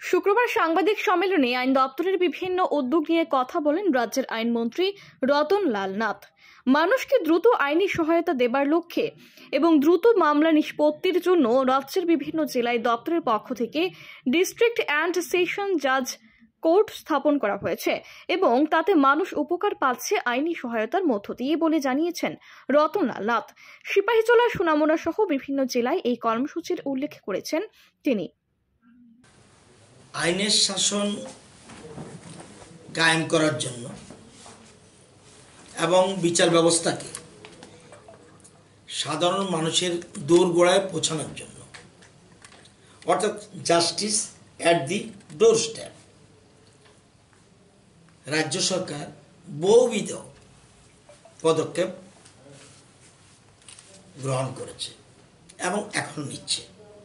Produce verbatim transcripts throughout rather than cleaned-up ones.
শুক্রবার সাংবাদিক সম্মেলনে আইন দপ্তরের বিভিন্ন উদ্যোগ নিয়ে কথা বলেন রাজ্যের আইনমন্ত্রী রতন লাল নাথ। মানুষকে দ্রুত আইনি সহায়তা দেবার লক্ষ্যে এবং দ্রুত মামলা নিষ্পত্তির জন্য রাজ্যের বিভিন্ন জেলায় দপ্তরের পক্ষ থেকে ডিস্ট্রিক্ট অ্যান্ড সেশন জাজ কোর্ট স্থাপন করা হয়েছে এবং তাতে মানুষ উপকার পাচ্ছে আইনি সহায়তার মধ্য দিয়ে বলে জানিয়েছেন রতন লাল নাথ। সিপাহীজলা, সোনামুড়া সহ বিভিন্ন জেলায় এই কর্মসূচির উল্লেখ করেছেন তিনি। আইনের শাসন কায়েম করার জন্য এবং বিচার ব্যবস্থাকে সাধারণ মানুষের দোরগোড়ায় পৌঁছানোর জন্য, অর্থাৎ justice at the doorstep, রাজ্য সরকার বহুবিধ পদক্ষেপ গ্রহণ করেছে এবং এখন নিচ্ছে।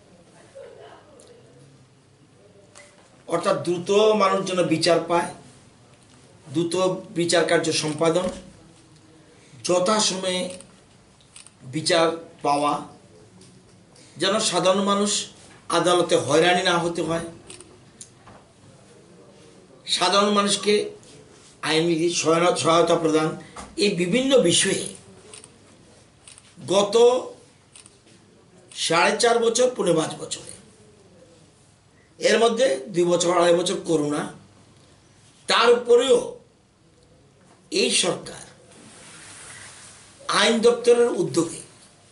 অর্থাৎ দ্রুত মানুষ যেন বিচার পায়, দ্রুত বিচার কার্য সম্পাদন, যথাসময়ে বিচার পাওয়া, যেন সাধারণ মানুষ আদালতে হয়রানি না হতে হয়, সাধারণ মানুষকে আইনি সহায়তা প্রদান, এই বিভিন্ন বিষয়ে গত সাড়ে চার বছর পৌনে পাঁচ বছরে, এর মধ্যে দুই বছর আড়াই বছর করোনা, তার উপরেও এই সরকার আইন দপ্তরের উদ্যোগে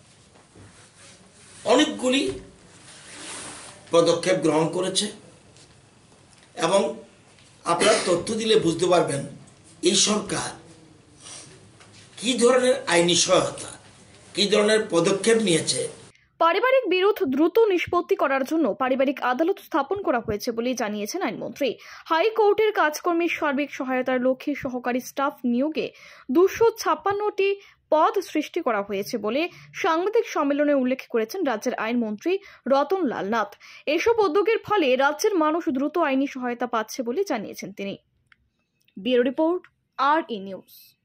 অনেকগুলি পদক্ষেপ গ্রহণ করেছে এবং আপনারা তথ্য দিলে বুঝতে পারবেন এই সরকার কি ধরনের আইনি সহায়তা, কি ধরনের পদক্ষেপ নিয়েছে। পারিবারিক বিরোধ দ্রুত নিষ্পত্তি করার জন্য পারিবারিক আদালত স্থাপন করা হয়েছে বলে জানিয়েছেন আইনমন্ত্রী। হাইকোর্টের কাজকর্মের সার্বিক সহায়তার লক্ষ্যে সহকারী স্টাফ নিয়োগে দুশো ছাপ্পান্নটি পদ সৃষ্টি করা হয়েছে বলে সাংবাদিক সম্মেলনে উল্লেখ করেছেন রাজ্যের আইনমন্ত্রী রতন লাল নাথ। এসব উদ্যোগের ফলে রাজ্যের মানুষ দ্রুত আইনি সহায়তা পাচ্ছে বলে জানিয়েছেন তিনি। ব্যুরো রিপোর্ট, আর ই নিউজ।